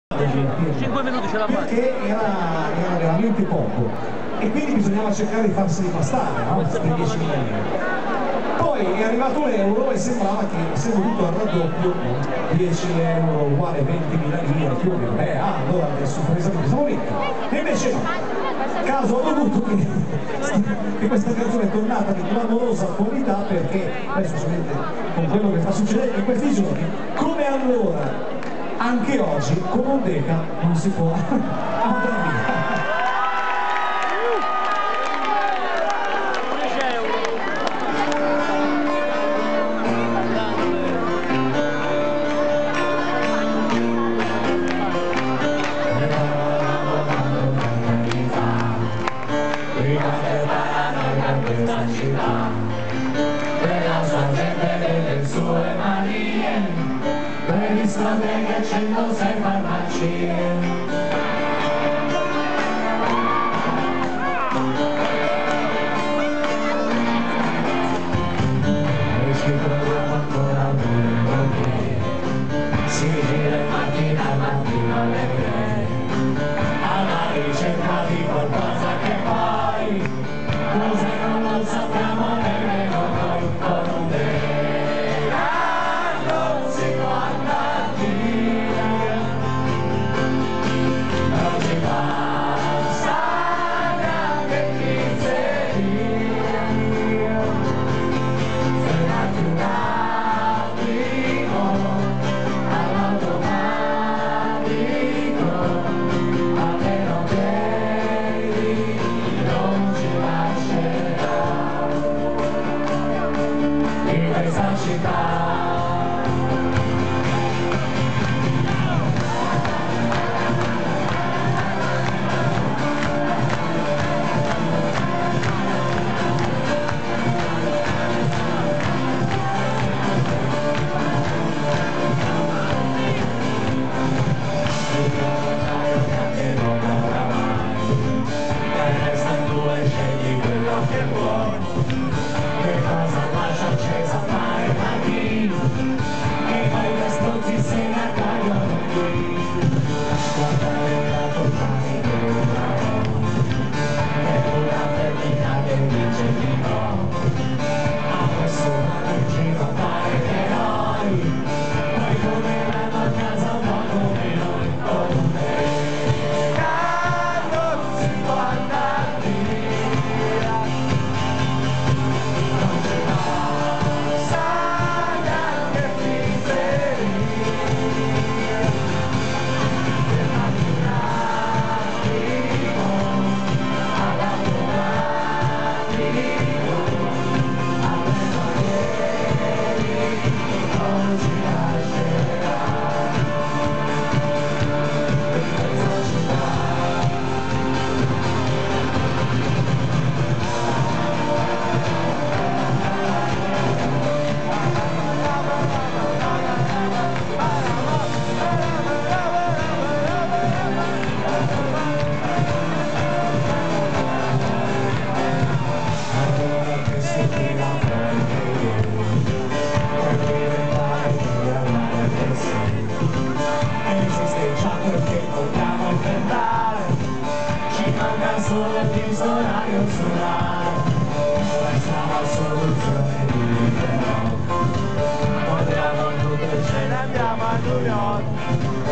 5 minuti ce la fai. Perché era veramente poco e quindi bisognava cercare di farseli bastare, no? Per 10.000 euro. Poi è arrivato l'euro e sembrava che, essendo tutto al raddoppio, 10 euro uguale 20.000 lire più o meno, allora adesso precisamente siamo ricchi. E invece no, caso ha voluto che questa canzone è tornata di clamorosa attualità, perché adesso solamente con quello che sta succedendo in questi giorni, come allora anche oggi con un Deca non si può andare via. Per la sua gente e le sue manie, per discoteche e 106 farmacie. E ci troviamo ancora lunedì, si gira in macchina al mattino alle 3, alla ricerca di qualcosa che poi cos'è non lo sappiamo nemmeno noi. Con un Deca non si può andare via, non ci passa neanche pizzeria. Fermati un attimo all'automatico, a meno che non ci lascerà in questa città. Scegli quello che vuoi, che cosa lascia accesa fare mattino, e poi le stronzi se ne accagliano qui. Guardare la compagnia è una femmina che dice di no a nessuna in giro a fare eroi, poi come vanno a casa un po' come noi. Con un Deca non si può andare via, non ci passa neanche pizzeria. Fermati un attimo all'automatico, a meno che non ci lascerà in questa città. Ancora che si tira fuori che ieri, per diventare migliorare che sei. Esiste già quel che vogliamo inventare, ci manca solo il dizionario solare. Questa è la soluzione di però, vogliamo tutto e ce ne andiamo a New York.